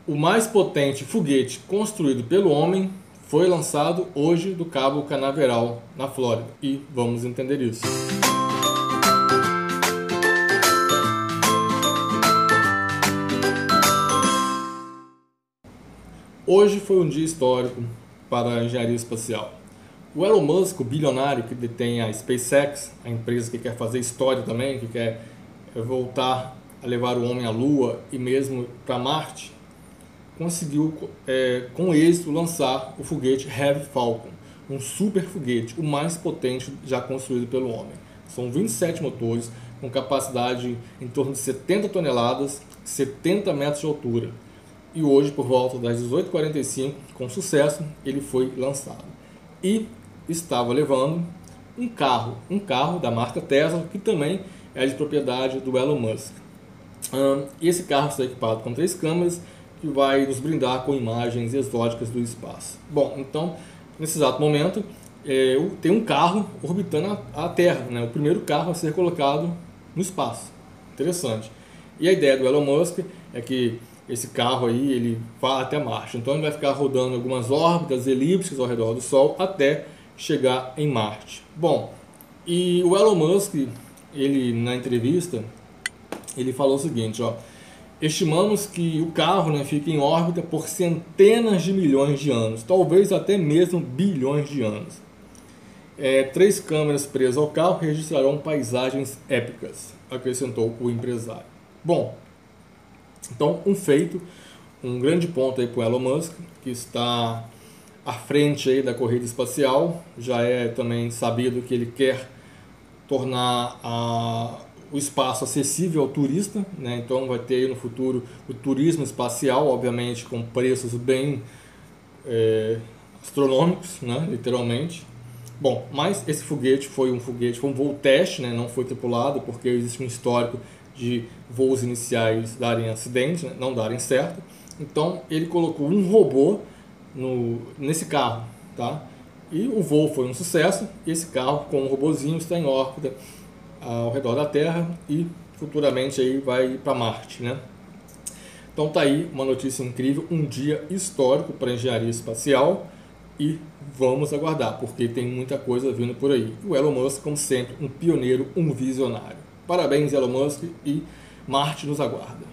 O mais potente foguete construído pelo homem foi lançado hoje do Cabo Canaveral, na Flórida. E vamos entender isso. Hoje foi um dia histórico para a engenharia espacial. O Elon Musk, o bilionário que detém a SpaceX, a empresa que quer fazer história também, que quer voltar a levar o homem à Lua e mesmo para Marte, conseguiu com êxito lançar o foguete Heavy Falcon, um super foguete, o mais potente já construído pelo homem. São 27 motores com capacidade em torno de 70 toneladas, 70 metros de altura. E hoje, por volta das 18h45, com sucesso, ele foi lançado. E estava levando um carro da marca Tesla, que também é de propriedade do Elon Musk. E esse carro está equipado com 3 câmeras, que vai nos brindar com imagens exóticas do espaço. Bom, então, nesse exato momento, tem um carro orbitando a Terra, né? O primeiro carro a ser colocado no espaço. Interessante. E a ideia do Elon Musk é que esse carro aí, ele vá até Marte. Então ele vai ficar rodando algumas órbitas elípticas ao redor do Sol até chegar em Marte. Bom, e o Elon Musk, ele na entrevista, ele falou o seguinte, ó: estimamos que o carro, né, fique em órbita por centenas de milhões de anos, talvez até mesmo bilhões de anos. 3 câmeras presas ao carro registrarão paisagens épicas, acrescentou o empresário. Bom, então um grande ponto aí para o Elon Musk, que está à frente aí da corrida espacial. Já é também sabido que ele quer tornar o espaço acessível ao turista, né? Então vai ter aí no futuro o turismo espacial, obviamente com preços bem astronômicos, né? Literalmente. Bom, mas esse foguete foi um voo teste, né? Não foi tripulado, porque existe um histórico de voos iniciais darem acidente, né? Não darem certo. Então ele colocou um robô nesse carro, tá? E o voo foi um sucesso. E esse carro com um robozinho está em órbita ao redor da Terra e futuramente aí vai para Marte, né? Então tá aí uma notícia incrível, um dia histórico para a engenharia espacial e vamos aguardar, porque tem muita coisa vindo por aí. O Elon Musk, como sempre, um pioneiro, um visionário. Parabéns, Elon Musk, e Marte nos aguarda.